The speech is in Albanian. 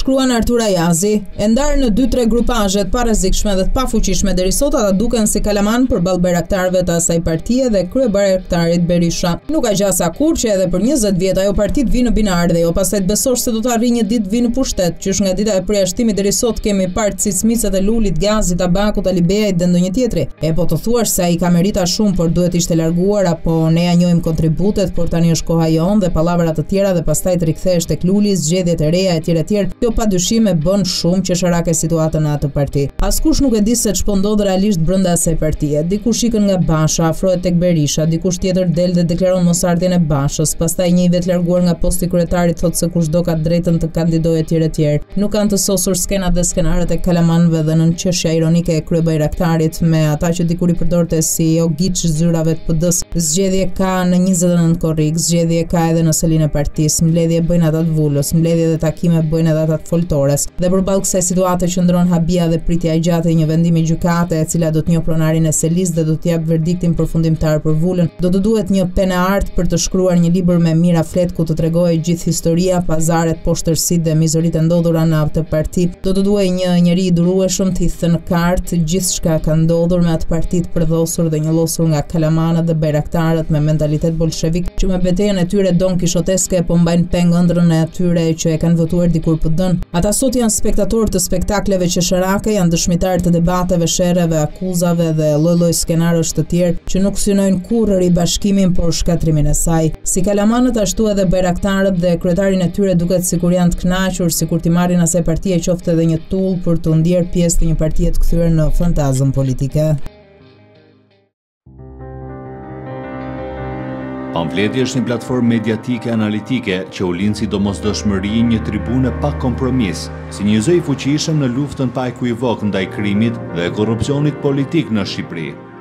shkruan Artur Ayazi, e ndarë në 2-3 grupazhe të parrezikshme dhe të pafuqishme derisot ata duken si kalaman përballë bayraktarëve të asaj partie dhe kryebayraktarit Berisha. Nuk ka gjasa kur që edhe për 20 vjet ajo parti të vinë binar dhe jo pastaj të besosh se do të arrijë një ditë vinë pushtet, qysh nga dita e përjashtimit derisot kemi parë Cicmicët e Lulit, Gazi, Tabakut, Alibeajt dhe ndonjë tjetri. E po të thuash se ai ka merita shumë, por duhet ishte larguar apo ne ja njohim kontributet, por tani është koha jon dhe pallavra të tjera dhe pastaj të rikthehesh tek Luli, zgjedhjet e reja etj. Kjo padyshim e bën shumë qesharake situatën në atë parti. Askush nuk e di se ç'po ndodh realisht brenda asaj partie. Dikush ikën nga Basha, afrohet tek Berisha, dikush tjetër del dhe deklaron mosardhjen e Bashës, pastaj një i vet larguar nga posti i kryetarit thotë se kushdo ka drejtën të kandidojë etj. Nuk kanë të sosur skenat dhe skenarët e kalamanëve dhe në çështja ironike e kryebayraktarit me ata që dikur i përdorte si ogiç zyrave të PD-s. Zgjedhje ka në 29 korrik, zgjedhje ka edhe në selin e partisë, mbledhje bëjnë ata të vulës, mbledhje dhe takime bëjnë edhe ata të foltores. Dhe përballë kësaj situate qëndron habia dhe pritja e gjatë e një vendimi gjykate e cila do të njohë pronarin e selis dhe do të jap verdiktin përfundimtar për vulën. Do të duhet një penë art për të shkruar një libër me mira flet ku të tregojë gjithë historia, pazaret, poshtërsitë dhe mizoritë e ndodhura në atë parti. Do të duhej një njeri i durueshëm të hidhte në kartë gjithçka ka ndodhur me atë parti të përdhosur dhe njollosur nga kalamanët dhe bayraktarët me mentalitet bolshevik që me betejën e tyre don kishoteske po mbajnë peng ëndrrën e atyre që e kanë votuar dikur PD-n. Ata sot janë spektatorë të spektakleve qesharake, janë dëshmitarë të debateve, sherreve, akuzave dhe lloj-lloj skenarësh të tjerë që nuk synojnë kurrë ribashkimin por shkatrimin e saj. Si kalamanët ashtu edhe bayraktarët dhe kryetarin e tyre duket sikur janë të kënaqur, sikur t'i marrin asaj partie qoftë edhe një tull për të ndjerë pjesë të një partie të kthyer në fantazëm politike. Pamfleti është një platformë mediatike analitike që u lind si domosdoshmëri një tribune pa kompromis, si një zë i fuqishëm në luftën pa ekuivok ndaj krimit dhe korrupsionit politik në Shqipëri.